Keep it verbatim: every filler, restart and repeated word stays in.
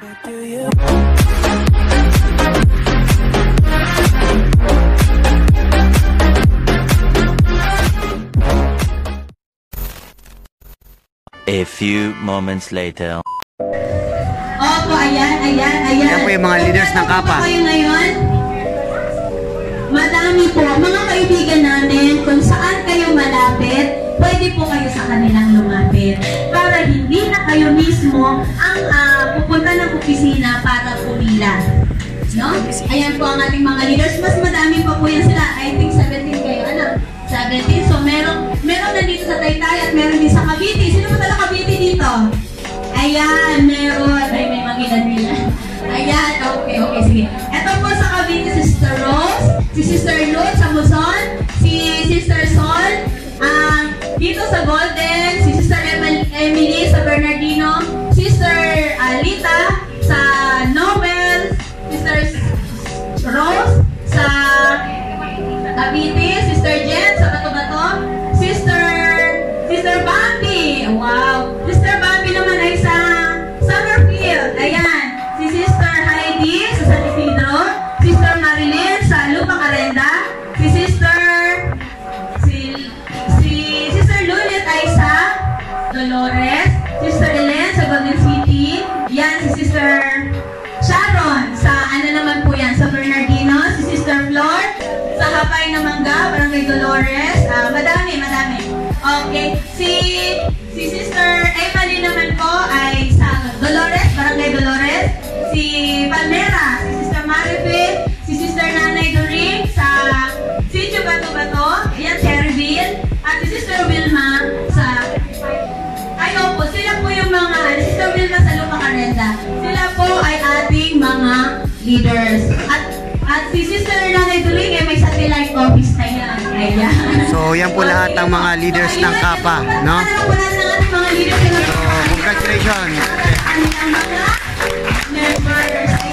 A few moments later. Opo, ayan, ayan, ayan. Yan po yung mga leaders ng Kappa. Kayo ngayon? Madami po, mga kaibigan namin, kung saan kayo malapit, pwede po kayo sa kanilang lumapit. Para hindi na kayo mismo ang uh, pupunta ng opisina para pumila. No? Ayan po ang ating mga leaders. Mas madami pa po yan sila. I think seventeen kayo, ano? seventeen. So, meron, meron na dito sa Taytay at meron din sa Cavite. Sino ba tala Cavite dito? Ayan, meron. Ay, may mangilan-gilan. Ayan, okay, okay, sige. Ito po sa Cavite, si Sister Rose, si Sister Luz sa Luzon, si Sister Sol, um, dito sa Golden, si Sister Emily sa Bernardino, Sister Alita sa Nobel, Sister Rose sa Cavite, Sister Jen sa Bato-Bato, Sister Sister Bambi, wow, Sister Bambi naman ay sa Summerfield, ayan, si Sister Heidi sa San Isidro, Sister Marilyn sa Lupa Carenda, si Sister si, si Sister Lulit ay sa Dolores, Sister Ellen sa Golden City, yan si Sister Sharon sa ano naman po yan, sa Bernardino, si Sister Flor sa Hapay na Mangga, Barangay Dolores, uh, madami, madami. Okay, si si Sister Emily naman po ay sa Dolores, Barangay Dolores, si Palmera, si Sister Maribel, si Sister Nanay Doring sa Sitio Bato-Bato, yan, Terryville, at si Sister Wilma sa ayo po, sila po yung mga si Sister Wilma sa Lupa Carenda. Sila po ay ating mga leaders. At at si Sister Nanay Doring ay may satellite office na yan. Ayan. So, yan po lahat ang mga leaders ng Kappa, no? So, congratulations! Ang mga members